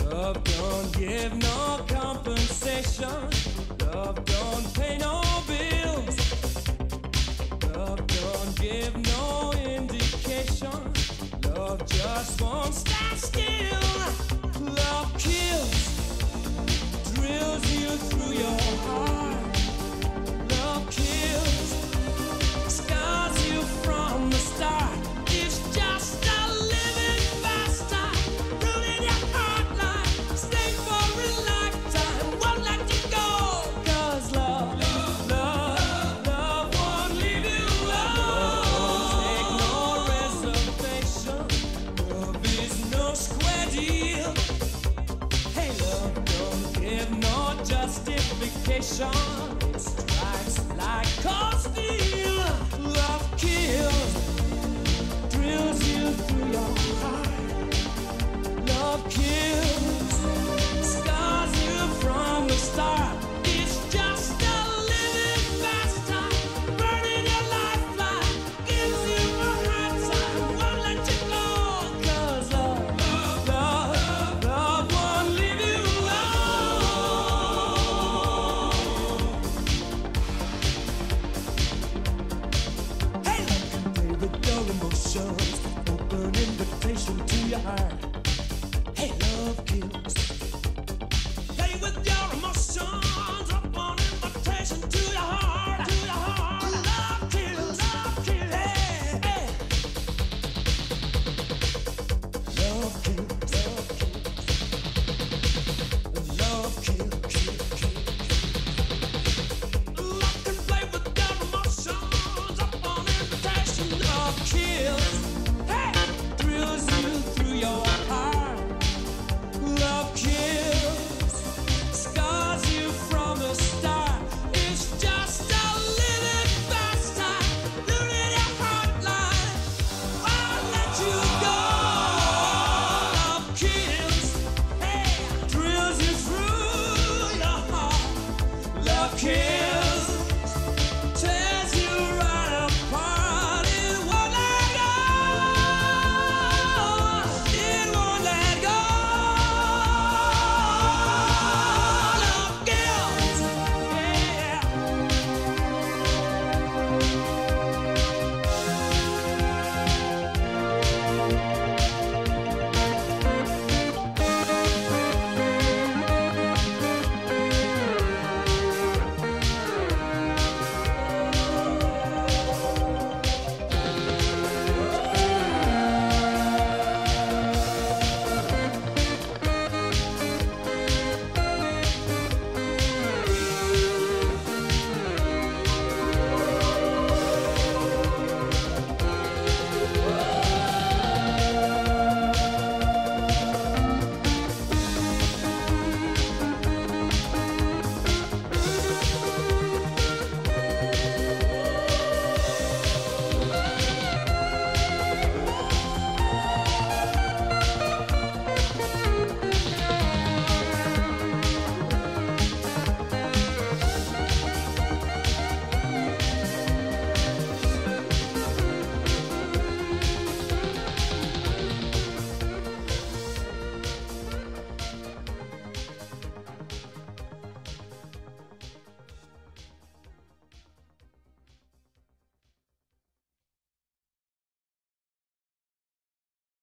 Love don't give no compensation. Love don't pay no bills. Love don't give no indication. Love just won't stand still. Love kills, drills you through your heart. Love kills, scars you from the start. It's just a living bastard, ruining your heart like stay for a lifetime. Won't let you go, 'cause love won't leave you alone. Take no reservation. Love is no square deal. Hey, love don't give no justification. It strikes like cold steel. Love kills, drills you through your heart. Love kills, scars you from the start. It's just a living bastard, burning your lifeline, gives you a hard time, won't let you go. 'Cause love won't leave you alone. Hey, love can play with your emotions, open invitation to your heart.